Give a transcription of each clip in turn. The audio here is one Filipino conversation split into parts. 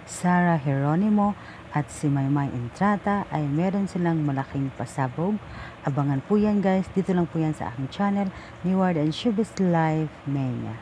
Sarah Geronimo at si Maymay Entrata ay meron silang malaking pasabog. Abangan po yan guys, dito lang po yan sa aking channel ni Ward and Showbiz Life Mania.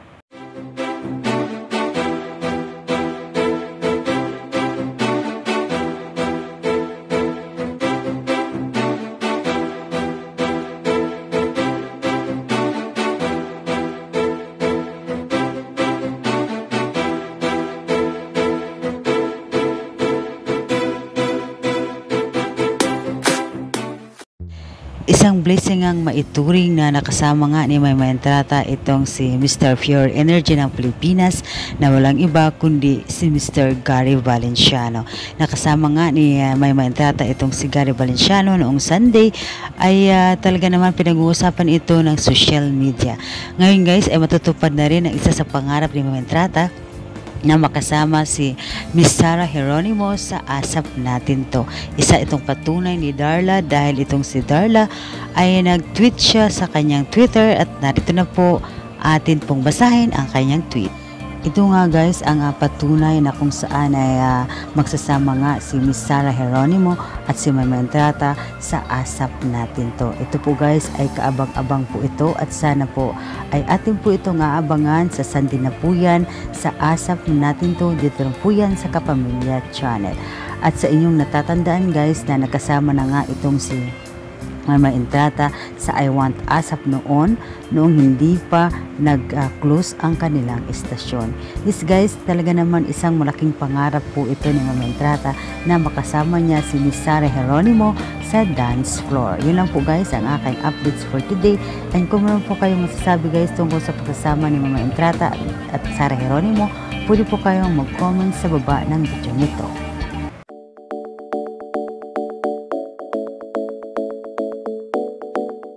Isang blessing ang maituring na nakasama nga ni Maymay Entrata itong si Mr. Pure Energy ng Pilipinas na walang iba kundi si Mr. Gary Valenciano. Nakasama nga ni Maymay Entrata itong si Gary Valenciano noong Sunday ay talaga naman pinag-uusapan ito ng social media. Ngayon guys ay matutupad na rin ang isa sa pangarap ni Maymay Entrata na makasama si Miss Sarah Geronimo sa ASAP Natin To. Isa itong patunay ni Darla dahil itong si Darla ay nag-tweet siya sa kanyang Twitter at narito na po atin pong basahin ang kanyang tweet. Ito nga guys ang patunay na kung saan ay magsasama nga si Miss Sarah Geronimo at si Maymay Entrata sa ASAP Natin To. Ito po guys ay kaabang-abang po ito at sana po ay atin po itong aabangan sa Sunday na po yan sa ASAP Natin To. Dito lang po yan sa Kapamilya Channel. At sa inyong natatandaan guys na nakasama na nga itong si Maymay Entrata sa I Want ASAP noong hindi pa nag-close ang kanilang estasyon. This guys, talaga naman isang malaking pangarap po ito ni Maymay Entrata na makasama niya si Miss Sarah Geronimo sa dance floor. Yun lang po guys ang aking updates for today. And kung meron po kayong masasabi guys tungkol sa pagsasama ni Maymay Entrata at Sarah Geronimo, pwede po kayong mag-comment sa baba ng video nito.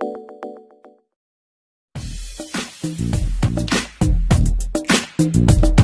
Thank you.